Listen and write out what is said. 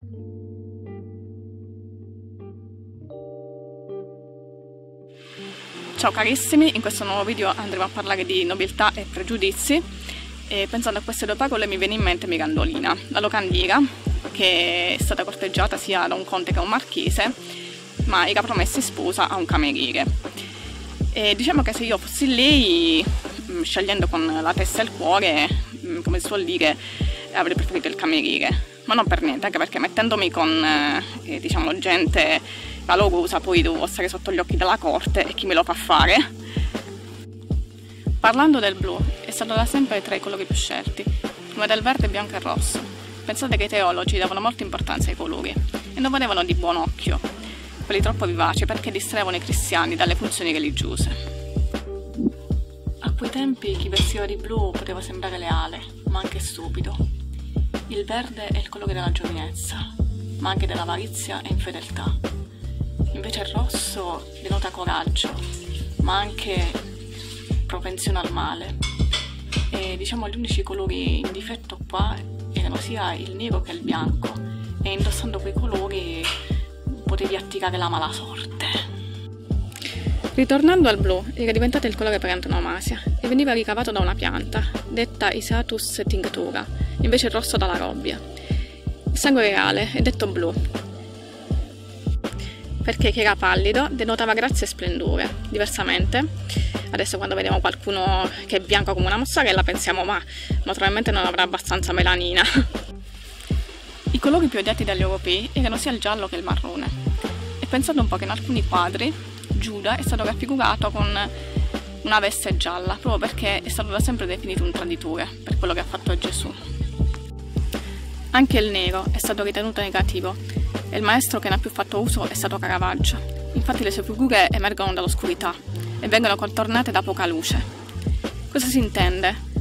Ciao carissimi, in questo nuovo video andremo a parlare di nobiltà e pregiudizi e pensando a queste due parole mi viene in mente Mirandolina, la locandira che è stata corteggiata sia da un conte che da un marchese, ma era promessa in sposa a un cameriere. E diciamo che se io fossi lei, scegliendo con la testa e il cuore, come si suol dire, avrei preferito il cameriere, ma non per niente, anche perché mettendomi con diciamo gente valorosa poi devo stare sotto gli occhi della corte e chi me lo fa fare. Parlando del blu, è stato da sempre tra i colori più scelti, prima del verde, bianco e rosso. Pensate che i teologi davano molta importanza ai colori e non vedevano di buon occhio quelli troppo vivaci perché distraevano i cristiani dalle funzioni religiose. A quei tempi chi vestiva di blu poteva sembrare leale, ma anche stupido. Il verde è il colore della giovinezza, ma anche dell'avarizia e infedeltà. Invece il rosso denota coraggio, ma anche propensione al male. E diciamo gli unici colori in difetto qua erano sia il nero che il bianco, e indossando quei colori potevi attirare la mala sorte. Ritornando al blu, era diventato il colore per antonomasia e veniva ricavato da una pianta, detta Isatus tinctura, invece il rosso dalla robbia. Il sangue reale è detto blu, perché chi era pallido denotava grazia e splendore. Diversamente, adesso quando vediamo qualcuno che è bianco come una mozzarella pensiamo ma naturalmente non avrà abbastanza melanina. I colori più odiati dagli europei erano sia il giallo che il marrone, e pensate un po' che in alcuni quadri Giuda è stato raffigurato con una veste gialla, proprio perché è stato da sempre definito un traditore per quello che ha fatto a Gesù. Anche il nero è stato ritenuto negativo e il maestro che ne ha più fatto uso è stato Caravaggio. Infatti le sue figure emergono dall'oscurità e vengono contornate da poca luce. Cosa si intende?